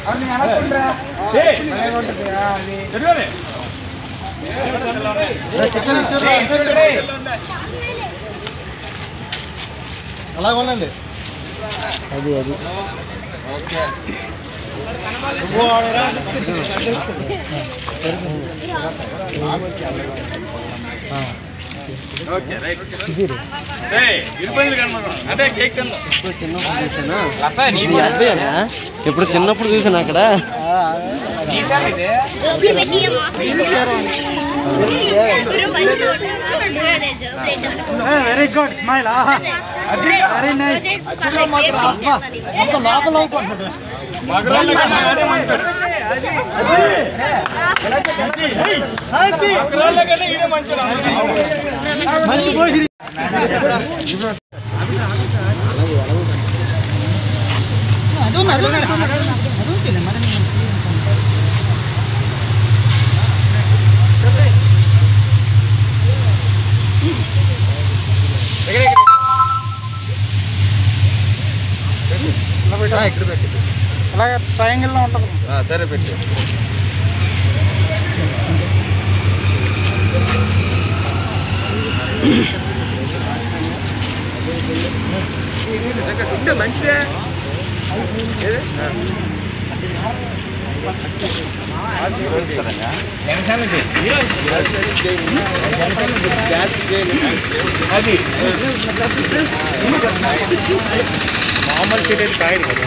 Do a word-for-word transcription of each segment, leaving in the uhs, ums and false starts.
అలాగే ఉండండి. అది అది ఇప్పుడు చిన్నప్పుడు చూసాను అక్కడ. Very good smile. Very nice. అంత లోపల అయిపోతున్నాడు. ఇక్కడ పెట్టి అలాగే ట్రయాంగిల్లో ఉంటుంది. సరే పెట్టి మంచిదే. అది మామూలు సీట్ అయితే కాయదు కదా.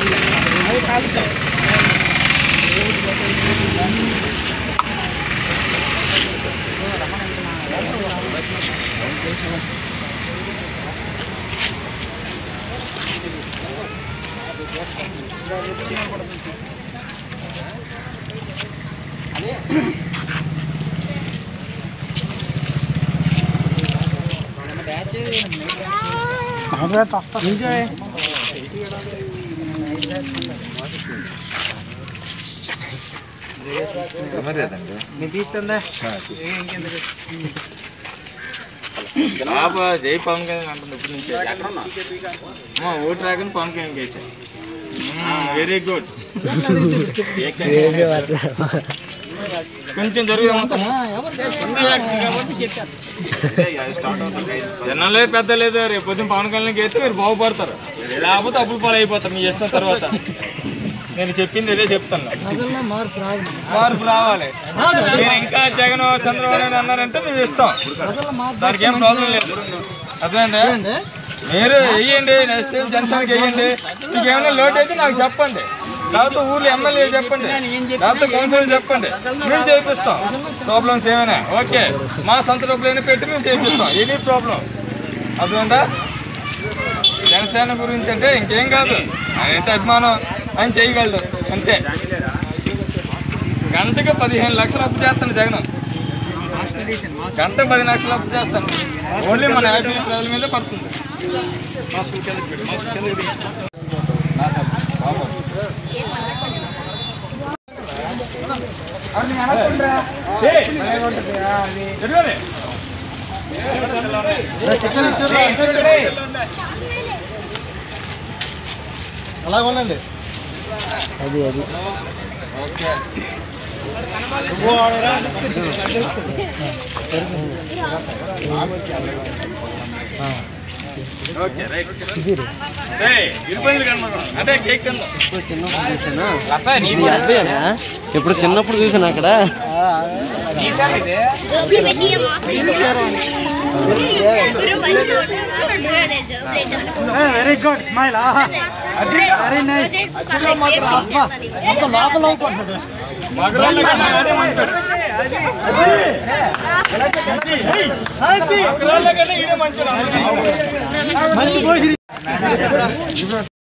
ఎంజాయ్. నేను తీస్తుందా జై పవన్ కళ్యాణ్ అంటుంది ఇప్పుడు నుంచి. ఓటు రాకని పవన్ కళ్యాణ్ కేసా. Very good. కొంచెం జరుగుతాం. జనాలే పెద్ద లేదు. రేపు పొద్దున పవన్ కళ్యాణ్ కేస్తే మీరు బాగుపడతారు, లేకపోతే అప్పులు పాలు అయిపోతారు మీ ఇష్టం. తర్వాత నేను చెప్పింది అదే చెప్తాను. మార్పు రావాలి. మీరు ఇంకా జగన్ చంద్రబాబు నాయుడు అన్నారంటే మీ ఇష్టం, దానికి ఏం ప్రాబ్లం లేదు. అర్థమైందా? మీరు వెయ్యండి, నెక్స్ట్ టైం జనసేనకి వెయ్యండి. మీకు ఏమైనా లోటు అయితే నాకు చెప్పండి, లేకపోతే ఊర్లో ఎమ్మెల్యే చెప్పండి, లేకపోతే కౌన్సిలర్ చెప్పండి, మేము చేపిస్తాం. ప్రాబ్లమ్స్ ఏమైనా ఓకే, మా సొంత డబ్బులైనా పెట్టి మేము చేపిస్తాం. Any problem. అర్థమైందా? జనసేన గురించి అంటే ఇంకేం కాదు, ఆయన ఎంత అభిమానం ఆయన చేయగలడు అంతే. గంటకి పదిహేను లక్షలు అప్పు చేస్తాను జగన్. గంట పది లక్షలు అప్పు చేస్తాను. ఓన్లీ మన యాభై ప్రజల మీద పడుతుంది. అలాగే ఉండండి. అది అది ఇప్పుడు చిన్నప్పుడు చూసాను అక్కడ. Very good smile. Very nice. అంత లోపల అయిపోతున్నాడు. మంచి